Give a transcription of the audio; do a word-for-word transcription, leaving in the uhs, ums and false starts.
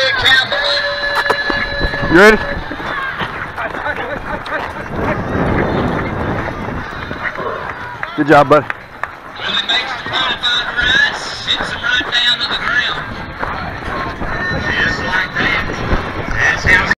big cowboy. You ready? Good job, buddy. When he makes the modified rise, sits him right down to the ground. Just like that.